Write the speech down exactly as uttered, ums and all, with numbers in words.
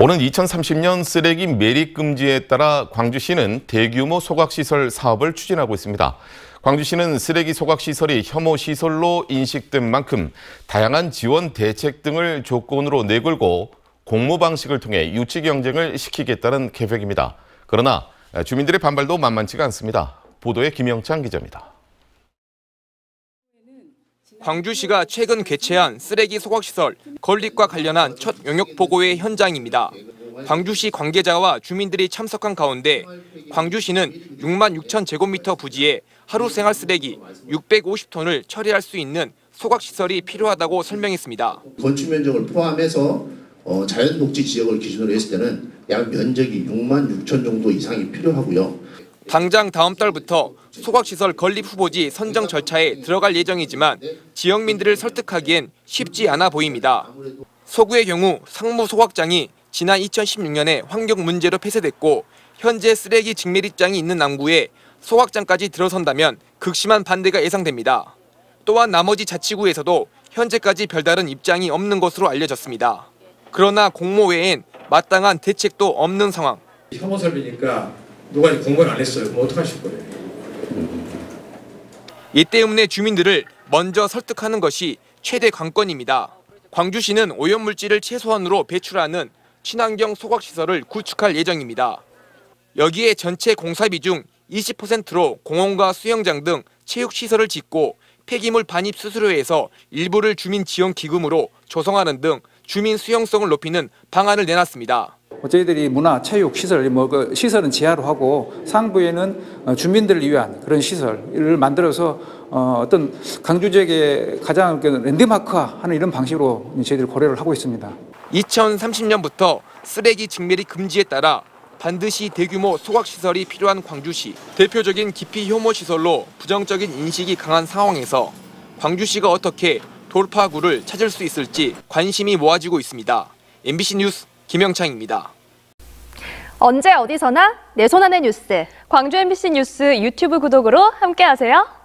오는 이천삼십 년 쓰레기 매립 금지에 따라 광주시는 대규모 소각시설 사업을 추진하고 있습니다. 광주시는 쓰레기 소각시설이 혐오시설로 인식된 만큼 다양한 지원 대책 등을 조건으로 내걸고 공모 방식을 통해 유치 경쟁을 시키겠다는 계획입니다. 그러나 주민들의 반발도 만만치가 않습니다. 보도에 김영창 기자입니다. 광주시가 최근 개최한 쓰레기 소각시설 건립과 관련한 첫 용역 보고회 현장입니다. 광주시 관계자와 주민들이 참석한 가운데 광주시는 육만 육천 제곱미터 부지에 하루 생활 쓰레기 육백오십 톤을 처리할 수 있는 소각시설이 필요하다고 설명했습니다. 건축 면적을 포함해서 어, 자연독지 지역을 기준으로 했을 때는 약 면적이 육만 육천 정도 이상이 필요하고요. 당장 다음 달부터 소각시설 건립 후보지 선정 절차에 들어갈 예정이지만 지역민들을 설득하기엔 쉽지 않아 보입니다. 서구의 경우 상무 소각장이 지난 이천십육 년에 환경 문제로 폐쇄됐고 현재 쓰레기 직매립장이 있는 남구에 소각장까지 들어선다면 극심한 반대가 예상됩니다. 또한 나머지 자치구에서도 현재까지 별다른 입장이 없는 것으로 알려졌습니다. 그러나 공모회엔 마땅한 대책도 없는 상황. 혐오 설비니까 누가 공부를 안 했어요. 그럼 어떡하실 거예요? 이 때문에 주민들을 먼저 설득하는 것이 최대 관건입니다. 광주시는 오염물질을 최소한으로 배출하는 친환경 소각시설을 구축할 예정입니다. 여기에 전체 공사비 중 이십 퍼센트로 공원과 수영장 등 체육시설을 짓고 폐기물 반입 수수료에서 일부를 주민 지원 기금으로 조성하는 등 주민 수용성을 높이는 방안을 내놨습니다. 저희들이 문화, 체육, 시설, 뭐 그 시설은 지하로 하고 상부에는 주민들을 위한 그런 시설을 만들어서 어, 어떤 광주 지역의 가장 랜드마크화하는 이런 방식으로 저희들이 고려를 하고 있습니다. 이천삼십 년부터 쓰레기 직매립 금지에 따라 반드시 대규모 소각시설이 필요한 광주시. 대표적인 기피 혐오 시설로 부정적인 인식이 강한 상황에서 광주시가 어떻게 돌파구를 찾을 수 있을지 관심이 모아지고 있습니다. 엠비씨 뉴스 김영창입니다. 언제 어디서나 내 손 안의 뉴스. 광주 엠비씨 뉴스 유튜브 구독으로 함께하세요.